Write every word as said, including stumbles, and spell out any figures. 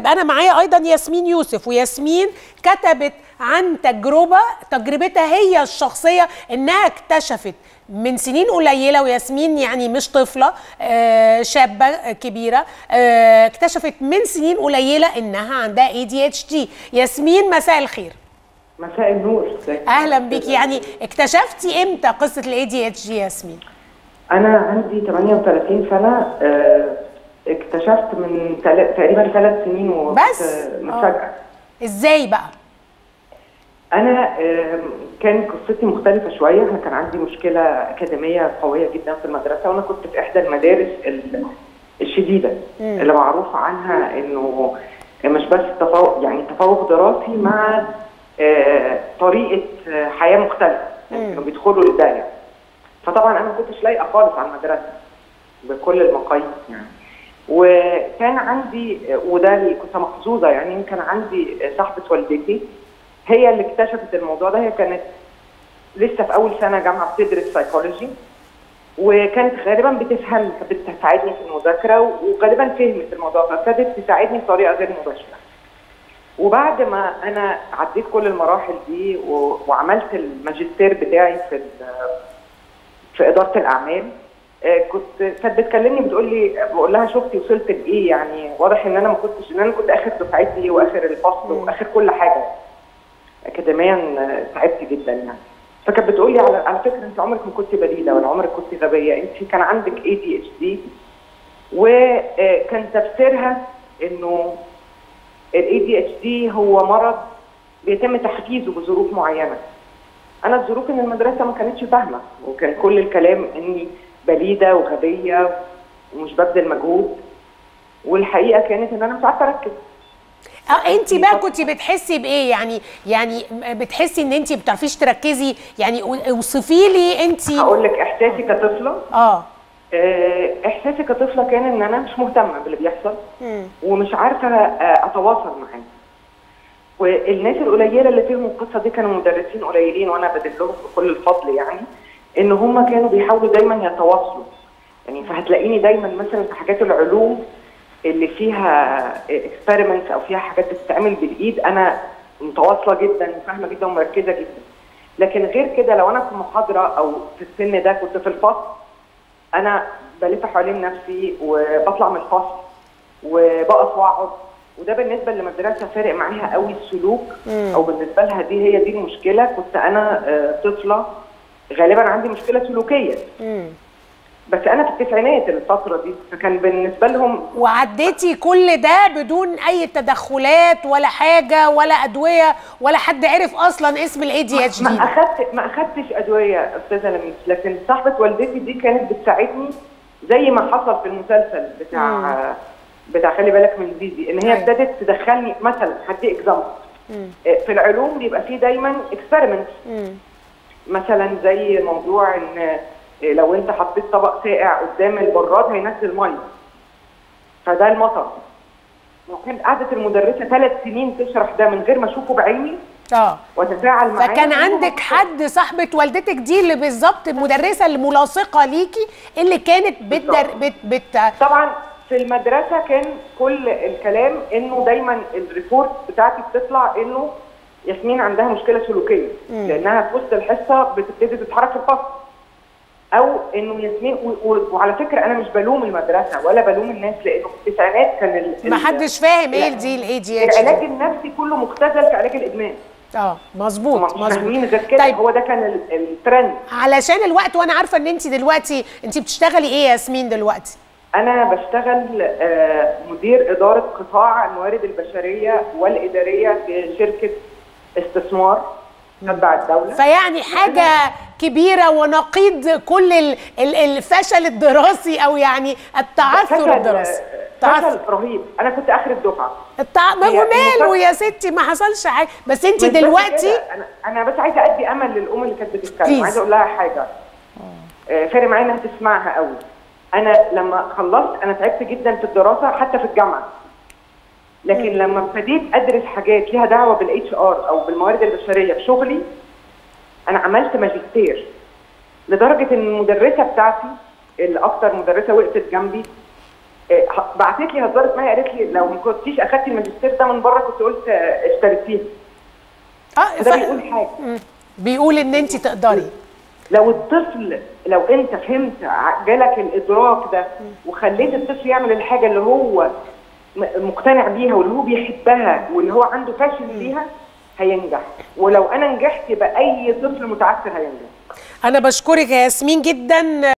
طيب انا معايا ايضا ياسمين يوسف، وياسمين كتبت عن تجربه تجربتها هي الشخصيه انها اكتشفت من سنين قليله، وياسمين يعني مش طفله، آه شابه كبيره، آه اكتشفت من سنين قليله انها عندها إيه دي إتش دي. ياسمين مساء الخير. مساء النور. اهلا بيكي. يعني اكتشفتي امتى قصه الإيه دي إتش دي ياسمين؟ انا عندي ثمانية وثلاثين سنه، اه اكتشفت من تقريبا ثلاث سنين بس مفاجاه. ازاي بقى؟ انا اه كان قصتي مختلفه شويه. انا كان عندي مشكله اكاديميه قويه جدا في المدرسه، وانا كنت في احدى المدارس الشديده مم. اللي معروف عنها انه مش بس تفوق، يعني تفوق دراسي مع اه طريقه حياه مختلفه، يعني كانوا بيدخلوا للدايره. فطبعا انا ما كنتش لايقه خالص على المدرسه بكل المقاييس يعني. وكان عندي، وده اللي كنت محظوظه يعني، كان عندي صاحبه والدتي هي اللي اكتشفت الموضوع ده. هي كانت لسه في اول سنه جامعه بتدرس سايكولوجي، وكانت غالبا بتفهم، بتساعدني في المذاكره، وغالبا فهمت الموضوع فابتدت تساعدني بطريقه غير مباشره. وبعد ما انا عديت كل المراحل دي وعملت الماجستير بتاعي في في اداره الاعمال، كنت كانت بتكلمني بتقول لي، بقول لها شفتي وصلت لايه؟ يعني واضح ان انا ما كنتش، ان انا كنت اخر دفعتي واخر الفصل واخر كل حاجه اكاديميا، تعبت جدا يعني. فكانت بتقول لي على على فكره انت عمرك ما كنت بليده ولا عمرك كنت غبيه، انت كان عندك إيه دي إتش دي. وكان تفسيرها انه الإيه دي إتش دي هو مرض بيتم تحفيزه بظروف معينه. انا الظروف ان المدرسه ما كانتش فاهمه، وكان كل الكلام اني بليده وغبيه ومش ببذل مجهود، والحقيقه كانت ان انا مش عارفه اركز. اه انت بقى كنت بتحسي بايه؟ يعني يعني بتحسي ان انت ما بتعرفيش تركزي؟ يعني اوصفي لي انت. هقول لك احساسي كطفله. اه احساسي كطفله كان ان انا مش مهتمه باللي بيحصل مم. ومش عارفه اتواصل معاه. والناس القليله اللي فيهم القصه دي كانوا مدرسين قليلين، وانا بدل لهم بكل الفضل يعني، ان هم كانوا بيحاولوا دايما يتواصلوا. يعني فهتلاقيني دايما مثلا في حاجات العلوم اللي فيها اكسبيرمنتس او فيها حاجات بتتعمل بالايد، انا متواصله جدا وفاهمه جدا ومركزه جدا. لكن غير كده لو انا في محاضره او في السن ده كنت في الفصل، انا بلف حوالين نفسي وبطلع من الفصل وبقف واقعد. وده بالنسبه للمدرسه فارق معاها قوي السلوك، او بالنسبه لها دي هي دي المشكله. كنت انا طفله غالبا عندي مشكله سلوكيه، مم. بس انا في التسعينات الفتره دي، فكان بالنسبه لهم. وعديتي كل ده بدون اي تدخلات ولا حاجه ولا ادويه ولا حد عرف اصلا اسم الإيه دي إتش دي؟ ما اخدت ما اخدتش ادويه استاذه لميس، لكن صاحبه والدتي دي كانت بتساعدني زي ما حصل في المسلسل بتاع مم. بتاع خلي بالك من زيزي، ان هي ابتدت تدخلني. مثلا هدي اكزامبل، في العلوم بيبقى فيه دايما اكسبيرمنت، مثلا زي موضوع ان لو انت حطيت طبق ساقع قدام البراد هينزل ميه، فده المطر. وكانت قعدت المدرسه ثلاث سنين تشرح ده من غير ما اشوفه بعيني اه وتفاعل معاه. فكان عندك حد صاحبه والدتك دي اللي بالظبط المدرسه الملاصقه ليكي اللي كانت بتدر بت بت طبعا في المدرسه كان كل الكلام انه دايما الريبورت بتاعتي بتطلع انه ياسمين عندها مشكله سلوكيه، مم. لانها في وسط الحصه بتبتدي تتحرك في الفصل، او انه ياسمين. وعلى فكره انا مش بلوم المدرسه ولا بلوم الناس، لانه في التسعينات كان ما حدش فاهم ايه دي الإيه دي إتش دي. العلاج النفسي كله مختزل في علاج الادمان. اه مظبوط مظبوط. فاهمين غير كده. طيب هو ده كان الترند. علشان الوقت، وانا عارفه ان انت دلوقتي انت بتشتغلي ايه يا ياسمين دلوقتي؟ انا بشتغل مدير اداره قطاع الموارد البشريه والاداريه في شركه استثمار تبع الدوله. فيعني حاجه كبيره ونقيض كل الفشل الدراسي، او يعني التعثر الدراسي. فشل رهيب. انا كنت اخر الدفعه. التع... ما هو ماله يا ستي، ما حصلش حاجه. بس انت دلوقتي انا انا بس عايزه ادي امل للام اللي كانت بتتكلم. عايزه اقول لها حاجه آه فارق معايا انها تسمعها قوي. انا لما خلصت انا تعبت جدا في الدراسه حتى في الجامعه، لكن م. لما ابتديت ادرس حاجات ليها دعوه بالاتش ار او بالموارد البشريه في شغلي، انا عملت ماجستير لدرجه ان المدرسه بتاعتي اللي اكتر مدرسه وقفت جنبي بعتت لي هزارت معايا قالت لي لو ما كنتيش اخدتي الماجستير ده من بره كنت قلت اشتريتيه. اه ده بيقول حاجه، بيقول ان انت تقدري. لو الطفل لو انت فهمت جالك الادراك ده وخليت الطفل يعمل الحاجه اللي هو مقتنع بيها واللي هو بيحبها واللي هو عنده فاشل فيها هينجح، ولو انا نجحت يبقى اي طفل متعثر هينجح. انا بشكرك يا ياسمين جدا.